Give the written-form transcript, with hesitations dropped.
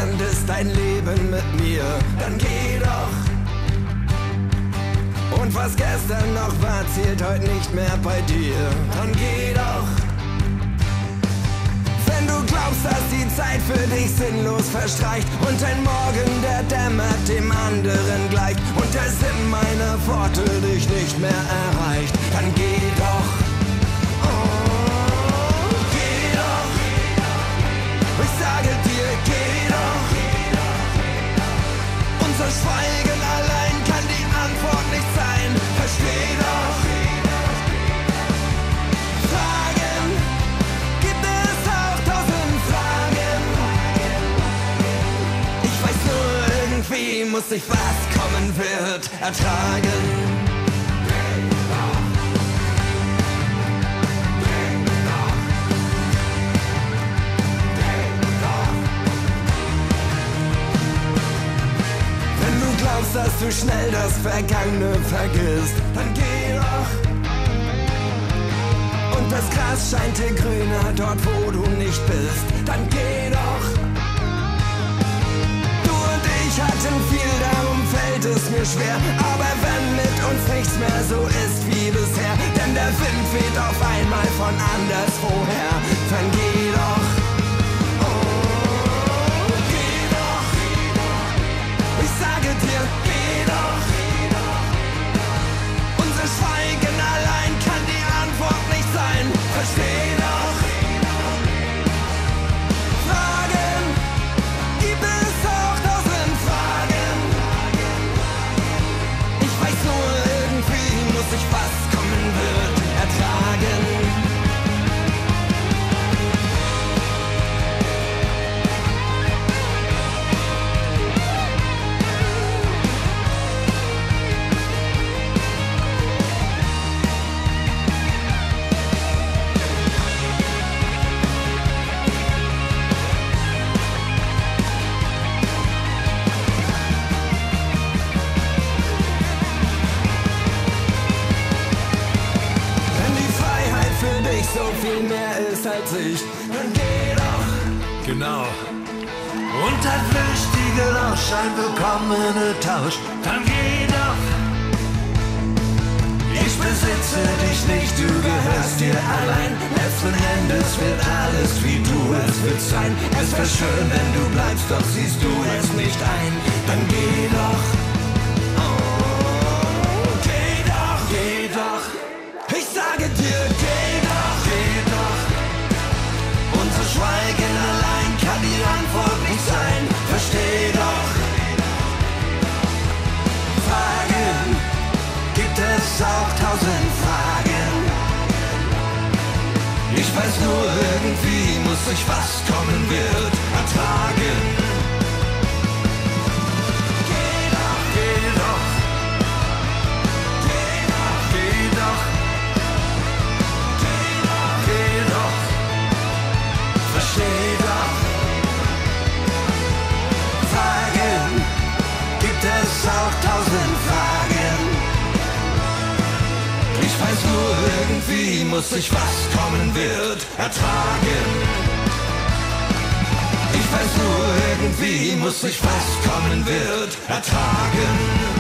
könntest dein Leben mit mir, dann geh doch. Und was gestern noch war, zählt heute nicht mehr bei dir, dann geh doch. Wenn du glaubst, dass die Zeit für dich sinnlos verstreicht und ein Morgen, der dämmert, dem anderen gleicht und der Sinn meiner Worte dich nicht mehr erreicht, dann geh doch. Oh, geh doch. Ich sage dir, geh doch. Unser Schweigen allein kann die Antwort nicht sein, versteh doch. Fragen gibt es auch 1000 Fragen. Ich weiß nur, irgendwie muss ich, was kommen wird, ertragen. Dass du schnell das Vergangene vergisst, dann geh doch. Und das Gras scheint dir grüner dort, wo du nicht bist, dann geh doch. Du und ich hatten viel, darum fällt es mir schwer, aber wenn mit uns nichts mehr so ist wie bisher, denn der Wind weht auf einmal von anderswoher, dann geh doch. Schweigen allein kann die Antwort nicht sein, versteh doch. Fragen gibt es auch 1000 Fragen. Ich weiß nur, irgendwie muss ich, was kommen wird, ertragen. So viel mehr ist als ich, dann geh doch. Genau. Und das flüchtige Rausch, ein willkommener Tausch, dann geh doch. Ich besitze dich nicht, du gehörst dir allein. Letzten Endes wird alles wie du es willst sein. Es wär schön, wenn du bleibst, doch siehst du es nicht ein, dann geh doch. Oh, geh doch, geh doch. Ich sage dir, geh doch. Schweigen allein kann die Antwort nicht sein, versteh doch. Fragen gibt es auch 1000 Fragen. Ich weiß nur, irgendwie muss ich, was kommen wird, ertragen. Geh doch, geh doch. Geh doch, geh doch. Geh doch, geh doch. Versteh doch. Fragen gibt es auch 1000 Fragen. Ich weiß nur, irgendwie muss ich, was kommen wird, ertragen. Ich weiß nur, irgendwie muss ich, was kommen wird, ertragen.